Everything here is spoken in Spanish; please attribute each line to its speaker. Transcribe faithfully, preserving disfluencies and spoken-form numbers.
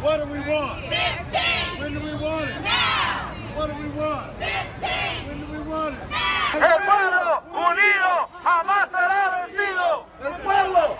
Speaker 1: What do we want?
Speaker 2: fifteen.
Speaker 1: When do we want it?
Speaker 2: Now.
Speaker 1: What do we want?
Speaker 2: fifteen.
Speaker 1: When do we want it?
Speaker 3: El pueblo unido jamás será vencido.
Speaker 1: El pueblo